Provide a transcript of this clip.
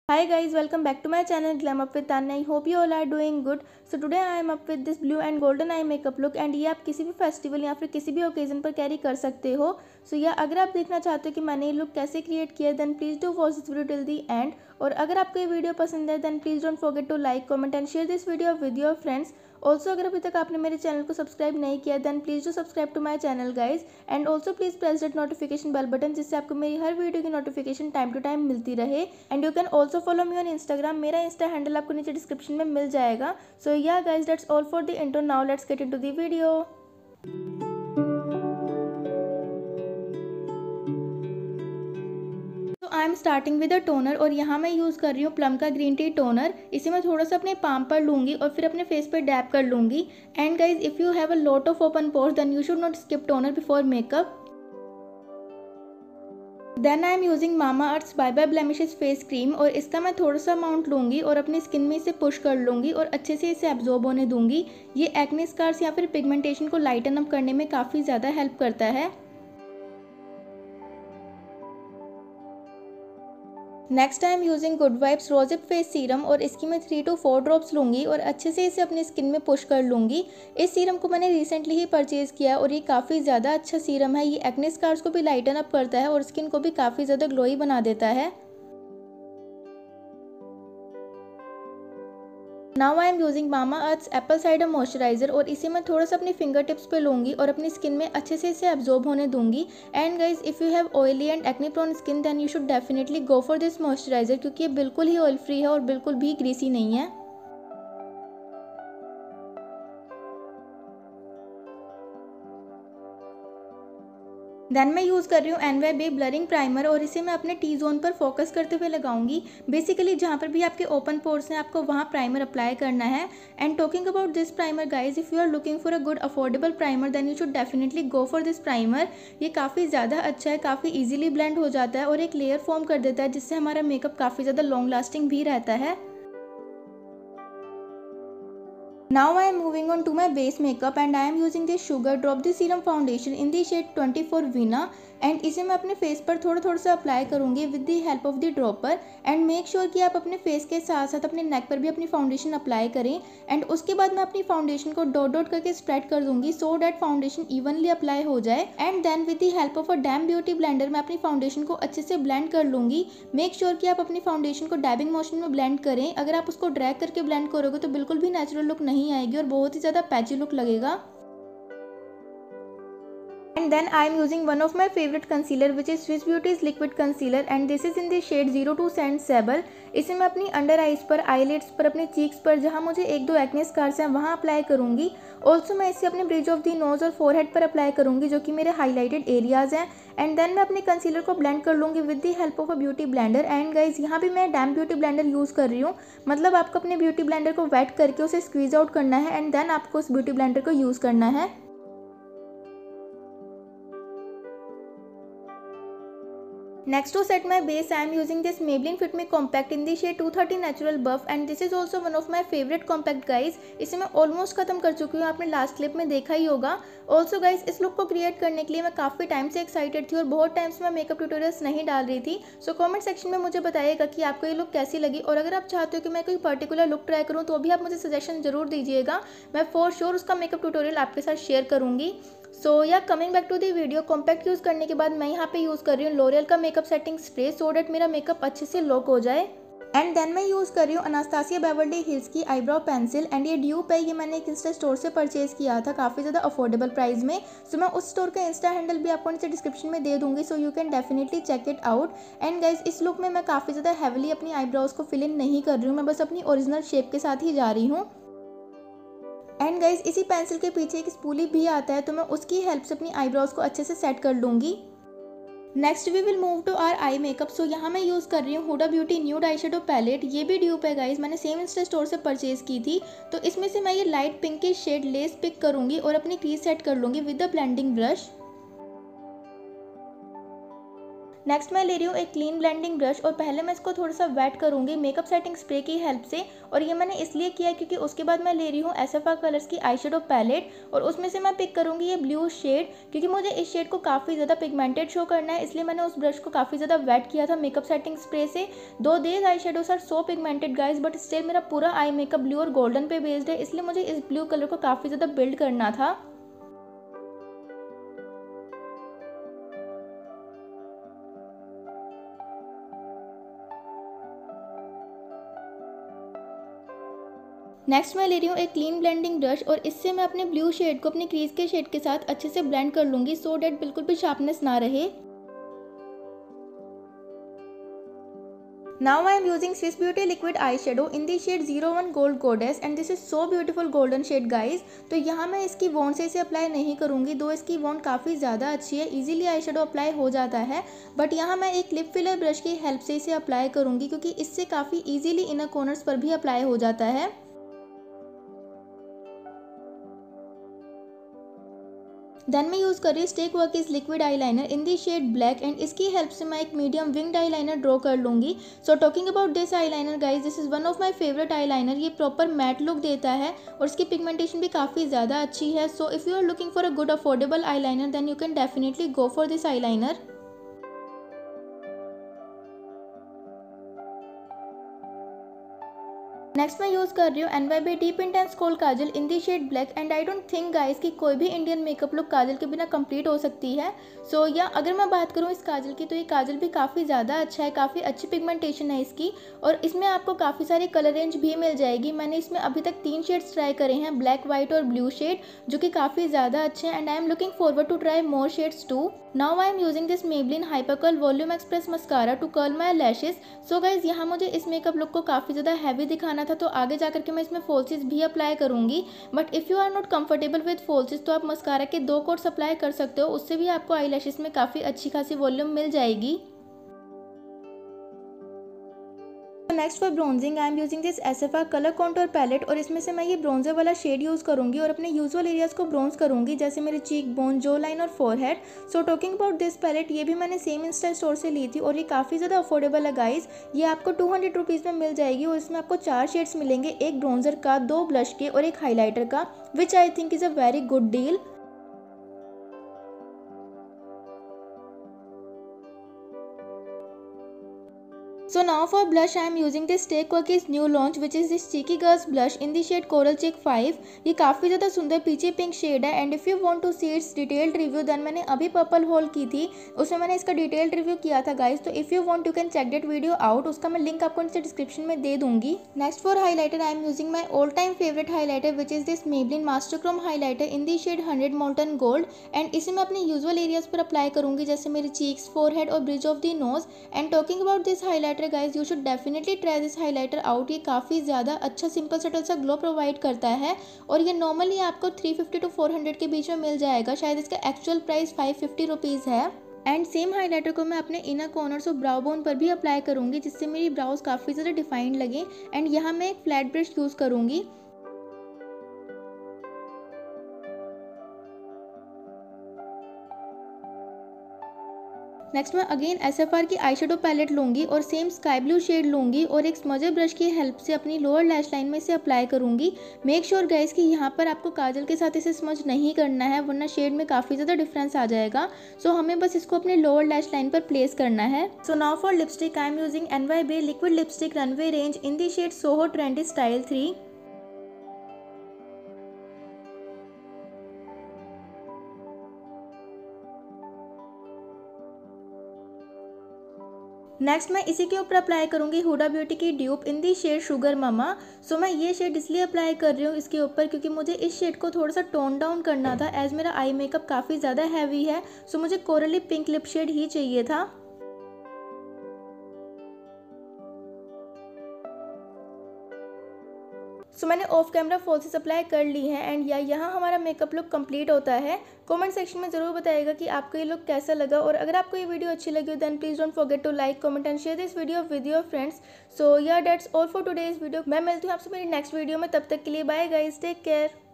Hi guys, welcome back to my channel Glam Up with Tanya. I hope you all are doing good. So today I am up with this blue and golden eye makeup look and ये आप किसी भी festival या फिर किसी भी occasion पर carry कर सकते हो. सो या अगर आप देखना चाहते हो कि मैंने ये लुक कैसे क्रिएट किया then please do watch this video till the end. और अगर आपको ये वीडियो पसंद है then please don't forget to like comment and share this video with your friends. Also अगर अभी तक आपने मेरे चैनल को सब्सक्राइब नहीं किया then please do subscribe to my channel guys and also please press that notification bell button जिससे आपको मेरी हर वीडियो की नोटिफिकेशन टाइम टू टाइम मिलती रहे. And you can also follow me on Instagram. मेरा इंस्टा हैंडल आपको नीचे डिस्क्रिप्शन में मिल जाएगा. So yeah guys that's all for the intro. Now let's get into the video. I am starting with a toner और यहाँ मैं use कर रही हूँ प्लम का ग्रीन टी टोनर. इसे मैं थोड़ा सा अपने पाम पर लूँगी और फिर अपने फेस पर डैप कर लूँगी. And guys if you have a lot of open pores then you should not skip toner before makeup. Then I am using Mama Earth's bye bye blemishes face cream और इसका मैं थोड़ा सा amount लूँगी और अपनी स्किन में इसे पुश कर लूँगी और अच्छे से इसे एब्जॉर्ब होने दूँगी. ये एक्ने स्कार्स या फिर पिगमेंटेशन को लाइटन अप करने में काफ़ी ज़्यादा हेल्प करता है. Next I am using Good Vibes rosehip face serum और इसकी मैं 3 to 4 ड्रॉप्स लूँगी और अच्छे से इसे अपनी स्किन में पुश कर लूँगी. इस सीरम को मैंने रिसेंटली ही परचेज़ किया है और ये काफ़ी ज़्यादा अच्छा सीरम है. ये एक्ने स्कार्स को भी लाइटन अप करता है और स्किन को भी काफ़ी ज़्यादा ग्लोई बना देता है. Now I am using Mama Earth's apple cider moisturiser और इसे मैं थोड़ा सा अपनी फिंगर टिप्स पे लूँगी और अपनी स्किन में अच्छे से इसे एब्जॉर्ब होने दूंगी. And guys if you have oily and acne prone skin then you should definitely go for this moisturiser क्योंकि ये बिल्कुल ही ऑयल फ्री है और बिल्कुल भी ग्रीसी नहीं है. देन मैं यूज़ कर रही हूँ NYB ब्लरिंग प्राइमर और इसे मैं अपने टी जोन पर फोकस करते हुए लगाऊंगी. बेसिकली जहाँ पर भी आपके ओपन पोर्स हैं आपको वहाँ प्राइमर अप्लाई करना है. And talking about this primer guys if you are looking for a good affordable primer then you should definitely go for this primer. ये काफ़ी ज़्यादा अच्छा है, काफ़ी ईजिली ब्लेंड हो जाता है और एक लेयर फॉर्म कर देता है जिससे हमारा मेकअप काफ़ी ज़्यादा लॉन्ग लास्टिंग भी रहता है. Now I am moving on to my base makeup and I am using this Sugar Drop the Serum Foundation in the shade 24 Vina and इसे मैं अपने फेस पर थोड़ा थोड़ा सा अप्लाई करूँगी with the help of the dropper. And make sure कि आप अपने फेस के साथ साथ अपने नेक पर भी अपनी फाउंडेशन अप्लाई करें. एंड उसके बाद मैं अपनी फाउंडेशन को डॉट डॉट करके स्प्रेड कर दूंगी so that foundation evenly apply हो जाए. And then with the help of a damp beauty blender मैं अपनी फाउंडेशन को अच्छे से ब्लेंड कर लूँगी. मेक श्योर कि आप अपनी फाउंडेशन को डैबिंग मोशन में ब्लेंड करें. अगर आप उसको ड्रैग करके ब्लेंड करोगे तो बिल्कुल भी नेचुरल लुक नहीं आएगी और बहुत ही ज़्यादा पैची लुक लगेगा. And then I am using one of my favorite concealer which is Swiss Beauty's liquid concealer and this is in the shade 02 Sand Sable. इसे मैं अपनी अंडर आइज पर, आईलिड्स पर, अपने चीक्स पर जहाँ मुझे 1-2 एक्ने स्कार्स हैं वहाँ अप्लाई करूँगी. ऑल्सो मैं इसे अपने ब्रिज ऑफ द नोज और फोरहेड पर अप्लाई करूँगी जो कि मेरे हाईलाइटेड एरियाज हैं. एंड देन मैं अपने कंसीलर को ब्लेंड कर लूँगी with the help of a beauty blender. And guys यहाँ भी मैं डैम ब्यूटी ब्लेंडर यूज़ कर रही हूँ. मतलब आपको अपने ब्यूटी ब्लेंडर को वेट करके उसे स्क्वीज आउट करना है एंड देन आपको उस ब्यूटी ब्लेंडर को यूज़ करना है. Next to set my base, I am using this Maybelline Fit Me Compact in the shade 230 Natural Buff and this is also one of my favorite compact guys. इसे मैं almost खत्म कर चुकी हूँ, आपने लास्ट क्लिप में देखा ही होगा. ऑल्सो गाइज इस लुक को क्रिएट करने के लिए मैं काफ़ी टाइम से एक्साइटेड थी और बहुत टाइम से मैं मेकअप ट्यूटोरियल्स नहीं डाल रही थी. सो कमेंट सेक्शन में मुझे बताइएगा कि आपको ये लुक कैसी लगी और अगर आप चाहते हो कि मैं कोई पर्टिकुलर लुक ट्राई करूँ तो भी आप मुझे सजेशन जरूर दीजिएगा. मैं फॉर श्योर उसका मेकअप ट्यूटोरियल आपके साथ शेयर करूँगी. So yeah coming back to the video, compact use करने के बाद मैं यहाँ पे यूज़ कर रही हूँ लॉरियल का makeup setting spray so that मेरा मेकअप अच्छे से लॉक हो जाए. एंड देन मैं यूज़ कर रही हूँ अनास्तासिया बेवर्ली हिल्स की आईब्रो पेंसिल एंड ये ड्यूप है. ये मैंने एक इंस्टा स्टोर से परचेज़ किया था काफ़ी ज़्यादा अफोर्डेबल प्राइस में. सो मैं उस स्टोर का इंस्टा हैंडल भी आपको नीचे डिस्क्रिप्शन में दे दूँगी so you can definitely check it out. And guys इस लुक में मैं काफ़ी ज़्यादा हैवीली अपनी आईब्रोज को फिल इन नहीं कर रही हूँ, मैं बस अपनी ओरिजिनल शेप के साथ ही जा रही हूँ. एंड गाइज इसी पेंसिल के पीछे एक स्पूली भी आता है तो मैं उसकी हेल्प से अपनी आईब्रोज को अच्छे से सेट कर लूँगी. Next we will move to our eye makeup. So यहाँ मैं यूज़ कर रही हूँ Huda beauty nude eyeshadow palette. ये भी ड्यूप है गाइज, मैंने सेम इंस्टा स्टोर से परचेज़ की थी. तो इसमें से मैं ये लाइट पिंक की शेड लेस पिक करूँगी और अपनी क्रीज सेट कर लूँगी with the blending brush. Next मैं ले रही हूँ एक क्लीन ब्लेंडिंग ब्रश और पहले मैं इसको थोड़ा सा वेट करूँगी मेकअप सेटिंग स्प्रे की हेल्प से। और ये मैंने इसलिए किया क्योंकि उसके बाद मैं ले रही हूँ SFR कलर्स की आई शेडो पैलेट और उसमें से मैं पिक करूँगी ये ब्लू शेड, क्योंकि मुझे इस शेड को काफ़ी ज़्यादा पिगमेंटेड शो करना है, इसलिए मैंने उस ब्रश को काफ़ी ज़्यादा वेट किया था मेकअप सेटिंग स्प्रे से। Though these eyeshadows are so pigmented guys, but still मेरा पूरा आई मेकअप ब्लू और गोल्डन पे बेस्ड है, इसलिए मुझे इस ब्लू कलर को काफ़ी ज़्यादा बिल्ड करना था। नेक्स्ट मैं ले रही हूँ एक क्लीन ब्लेंडिंग ब्रश और इससे मैं अपने ब्लू शेड को अपनी क्रीज के शेड के साथ अच्छे से ब्लेंड कर लूँगी सो डैट बिल्कुल भी शार्पनेस ना रहे। Now I am using Swiss Beauty liquid eyeshadow in the shade 01 Gold Goddess and this is so beautiful golden shade guys। तो यहाँ मैं इसकी वॉन्ड से इसे अप्लाई नहीं करूँगी, दो इसकी वॉन्ड काफ़ी ज़्यादा अच्छी है, इजीली आईशैडो अप्लाई हो जाता है, बट यहाँ मैं एक लिप फिलर ब्रश की हेल्प से इसे अप्लाई करूँगी क्योंकि इससे काफ़ी इजीली इनर कॉर्नर्स पर भी अप्लाई हो जाता है। देन मैं यूज़ कर रही हूँ स्टेक वर्कीज़ liquid eyeliner in the shade black and इसकी हेल्प से मैं एक मीडियम विंग्ड आईलाइनर ड्रॉ कर लूँगी। So talking about this eyeliner guys, this is one of my favourite eyeliner. ये प्रॉपर मैट लुक देता है और इसकी पिगमेंटेशन भी काफ़ी ज़्यादा अच्छी है। So if you are looking for a good affordable eyeliner then you can definitely go for this eyeliner. Next मैं यूज़ कर रही हूँ NYB deep intense kohl kajal in the shade black and I don't think guys कि कोई भी Indian makeup look काजल के बिना complete हो सकती है। सो या अगर मैं बात करूँ इस काजल की तो ये काजल भी काफ़ी ज़्यादा अच्छा है, काफ़ी अच्छी पिगमेंटेशन है इसकी और इसमें आपको काफ़ी सारी कलर रेंज भी मिल जाएगी। मैंने इसमें अभी तक 3 शेड्स ट्राई करे हैं, ब्लैक, वाइट और ब्लू शेड, जो कि काफ़ी ज़्यादा अच्छे हैं and I am looking forward to try more shades too. Now I am using this Maybelline Hyper Curl Volume Express mascara to curl my lashes. So guys यहाँ मुझे इस मेकअप लुक को काफ़ी ज़्यादा हैवी दिखाना था, तो आगे जाकर के मैं इसमें फॉल्सेस भी अप्लाई करूँगी, but if you are not comfortable with falsies तो आप मस्कारा के 2 कोट्स अप्लाई कर सकते हो, उससे भी आपको आई लैशेस में काफ़ी अच्छी खासी वॉल्यूम मिल जाएगी। Next for bronzing I am using this SFR colour contour palette और इसमें से मैं ये ब्रोंजर वाला शेड यूज़ करूंगी और अपने यूजुअल एरियाज़ को ब्रोंज करूंगी, जैसे मेरे चीक बोन, जो लाइन और forehead. So talking about this palette, ये भी मैंने सेम इंस्टा स्टोर से ली थी और ये काफ़ी ज़्यादा अफोर्डेबल है गाइस। ये आपको 200 रुपीज़ में मिल जाएगी और इसमें आपको 4 शेड्स मिलेंगे, एक ब्रोंजर का, 2 ब्लश के और एक हाईलाइटर का, which I think is a very good deal. So now for blush I am using this Stay Quirky's new launch which is this Cheeky Girls blush in the shade Coral Cheek 5। ये काफ़ी ज़्यादा सुंदर पीछे pink shade है and if you want to see its detailed review then मैंने अभी purple hall की थी, उसमें मैंने इसका डिटेल्ड रिव्यू किया था गाइस, तो if you want you can check that video out, उसका मैं लिंक आपको नीचे डिस्क्रिप्शन में दे दूंगी। Next for highlighter I am using my all time favourite highlighter which is this Maybelline master chrome highlighter in the shade 100 molten gold and इसे मैं अपने यूजुअल एरियाज़ पर अप्लाई करूँगी, जैसे मेरे चीक्स, फोरहेड और bridge of the nose. And talking about this highlighter guys, you should definitely try this highlighter out. ये काफ़ी ज़्यादा अच्छा सिंपल सटल सा ग्लो प्रोवाइड करता है और ये नॉर्मली आपको 350 to 400 के बीच में मिल जाएगा, शायद इसका एक्चुअल प्राइस 550 रुपीज़ है। एंड सेम हाईलाइटर को मैं अपने इनर कॉर्नर्स और ब्राउ बोन पर भी अप्लाई करूँगी, जिससे मेरी ब्राउज काफ़ी ज़्यादा डिफाइंड लगे। एंड यहाँ मैं एक फ्लैट ब्रश यूज़ करूँगी। नेक्स्ट मैं अगेन SFR की आई शेडो पैलेट लूँगी और सेम स्काई ब्लू शेड लूँगी और एक स्मजर ब्रश की हेल्प से अपनी लोअर लैश लाइन में इसे अप्लाई करूँगी। मेक श्योर गाइस कि यहाँ पर आपको काजल के साथ इसे स्मज नहीं करना है, वरना शेड में काफ़ी ज़्यादा डिफरेंस आ जाएगा। सो हमें बस इसको अपने लोअर लैश लाइन पर प्लेस करना है। So now for lipstick I am using NYB liquid lipstick runway range in the shade Soho trendy style 3। Next मैं इसी के ऊपर अप्लाई करूंगी हुडा ब्यूटी की dupe in the shade sugar mama. So मैं ये शेड इसलिए अप्लाई कर रही हूँ इसके ऊपर क्योंकि मुझे इस शेड को थोड़ा सा टोन डाउन करना था, एज मेरा आई मेकअप काफ़ी ज़्यादा हैवी है। सो मुझे कोरली पिंक लिप शेड ही चाहिए था। सो मैंने ऑफ कैमरा फॉल्सेस अप्लाई कर ली है एंड यहाँ हमारा मेकअप लुक कंप्लीट होता है। कमेंट सेक्शन में ज़रूर बताइएगा कि आपको ये लुक कैसा लगा और अगर आपको ये वीडियो अच्छी लगी हो then please don't forget to like, comment and share this video with your friends. So yeah that's all for today's video. मैं मिलती हूँ आपसे मेरी नेक्स्ट वीडियो में, तब तक के लिए बाय गाइस, टेक केयर।